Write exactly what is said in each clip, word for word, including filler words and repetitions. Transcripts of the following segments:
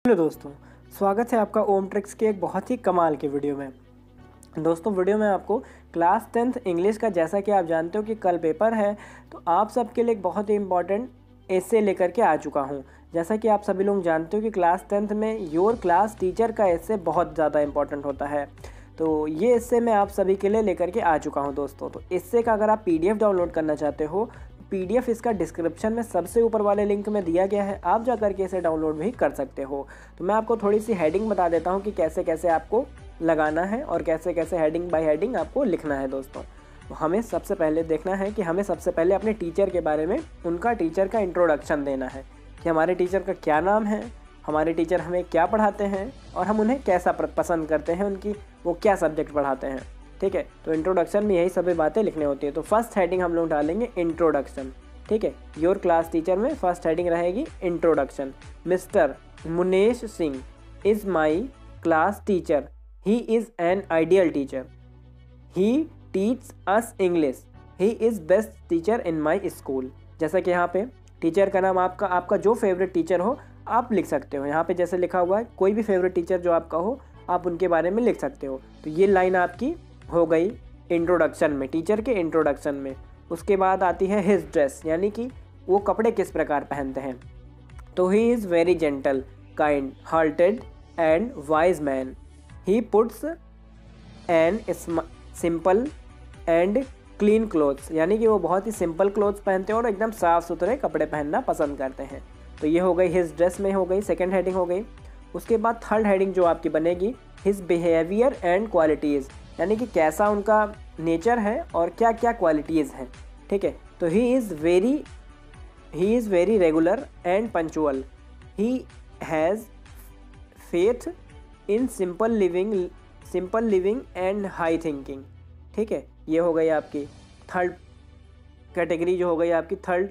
Hello दोस्तों, स्वागत है आपका ओम ट्रिक्स के एक बहुत ही कमाल के वीडियो में। दोस्तों वीडियो में आपको क्लास टेंथ इंग्लिश का, जैसा कि आप जानते हो कि कल पेपर है, तो आप सबके लिए एक बहुत ही इम्पॉर्टेंट एसे लेकर के आ चुका हूं। जैसा कि आप सभी लोग जानते हो कि क्लास टेंथ में योर क्लास टीचर का एसे बहुत ज़्यादा इंपॉर्टेंट होता है, तो ये एसे मैं आप सभी के लिए लेकर के आ चुका हूँ दोस्तों। तो इससे का अगर आप पीडीएफ डाउनलोड करना चाहते हो, पीडीएफ इसका डिस्क्रिप्शन में सबसे ऊपर वाले लिंक में दिया गया है, आप जा करके इसे डाउनलोड भी कर सकते हो। तो मैं आपको थोड़ी सी हेडिंग बता देता हूँ कि कैसे कैसे आपको लगाना है और कैसे कैसे हेडिंग बाय हेडिंग आपको लिखना है दोस्तों। तो हमें सबसे पहले देखना है कि हमें सबसे पहले अपने टीचर के बारे में, उनका टीचर का इंट्रोडक्शन देना है कि हमारे टीचर का क्या नाम है, हमारे टीचर हमें क्या पढ़ाते हैं और हम उन्हें कैसा पसंद करते हैं, उनकी वो क्या सब्जेक्ट पढ़ाते हैं। ठीक है, तो इंट्रोडक्शन में यही सभी बातें लिखनी होती है। तो फर्स्ट हेडिंग हम लोग डालेंगे इंट्रोडक्शन। ठीक है, योर क्लास टीचर में फर्स्ट हेडिंग रहेगी introduction. Mister Munesh Singh is my class teacher, he is an ideal teacher, he teach us English, he is best teacher in my school. जैसा कि यहाँ पे टीचर का नाम आपका आपका जो फेवरेट टीचर हो आप लिख सकते हो। यहाँ पे जैसे लिखा हुआ है, कोई भी फेवरेट टीचर जो आपका हो आप उनके बारे में लिख सकते हो। तो ये लाइन आपकी हो गई इंट्रोडक्शन में, टीचर के इंट्रोडक्शन में। उसके बाद आती है हिज ड्रेस, यानी कि वो कपड़े किस प्रकार पहनते हैं। तो he is very gentle, kind hearted and wise man, he puts an simple and clean clothes, यानी कि वो बहुत ही सिंपल क्लोथ्स पहनते हैं और एकदम साफ़ सुथरे कपड़े पहनना पसंद करते हैं। तो ये हो गई हिज ड्रेस में, हो गई सेकेंड हेडिंग हो गई। उसके बाद थर्ड हेडिंग जो आपकी बनेगी, हिज बिहेवियर एंड क्वालिटीज़, यानी कि कैसा उनका नेचर है और क्या क्या क्वालिटीज़ हैं। ठीक है, तो he is very he is very regular and punctual, he has faith in simple living simple living and high thinking. ठीक है, ये हो गई आपकी थर्ड कैटेगरी, जो हो गई आपकी थर्ड,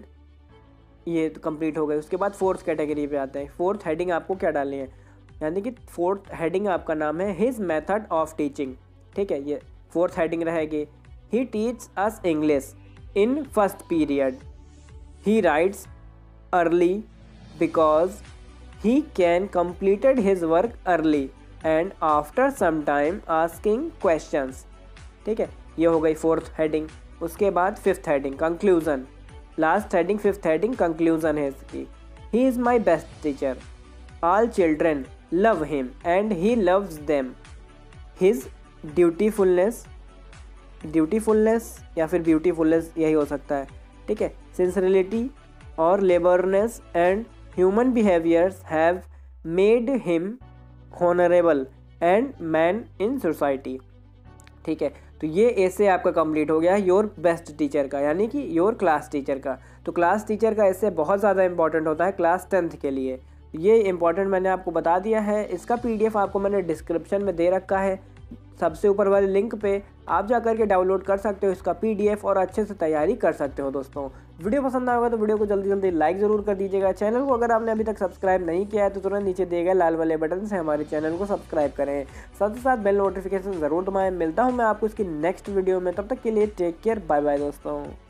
ये तो कंप्लीट हो गई। उसके बाद फोर्थ कैटेगरी पे आते हैं। फोर्थ हेडिंग आपको क्या डालनी है, यानी कि फोर्थ हेडिंग आपका नाम है हिज मेथड ऑफ टीचिंग। ठीक है, ये फोर्थ हेडिंग रहेगी। He teach us English in first period, he writes early because he can completed his work early and after some time asking questions. ठीक है, ये हो गई फोर्थ हेडिंग। उसके बाद fifth heading conclusion, last heading fifth heading conclusion है इसकी। He is my best teacher, all children love him and he loves them, his dutifulness dutifulness या फिर ब्यूटीफुलनेस यही हो सकता है। ठीक है, सिंसियरिटी और labourness and human behaviours have made him honourable and man in society. ठीक है, तो ये ऐसे आपका कंप्लीट हो गया है योर बेस्ट टीचर का, यानी कि योर क्लास टीचर का। तो क्लास टीचर का ऐसे बहुत ज़्यादा इंपॉर्टेंट होता है क्लास टेंथ के लिए। ये इंपॉर्टेंट मैंने आपको बता दिया है। इसका पीडीएफ आपको मैंने डिस्क्रिप्शन में दे रखा है, सबसे ऊपर वाले लिंक पे आप जा करके डाउनलोड कर सकते हो इसका पीडीएफ और अच्छे से तैयारी कर सकते हो दोस्तों। वीडियो पसंद आएगा तो वीडियो को जल्दी जल्दी लाइक ज़रूर कर दीजिएगा। चैनल को अगर आपने अभी तक सब्सक्राइब नहीं किया है तो तुरंत नीचे दिए गए लाल वाले बटन से हमारे चैनल को सब्सक्राइब करें, साथ ही साथ बेल नोटिफिकेशन ज़रूर दबाएं। मिलता हूँ मैं आपको इसकी नेक्स्ट वीडियो में, तब तक के लिए टेक केयर, बाय बाय दोस्तों।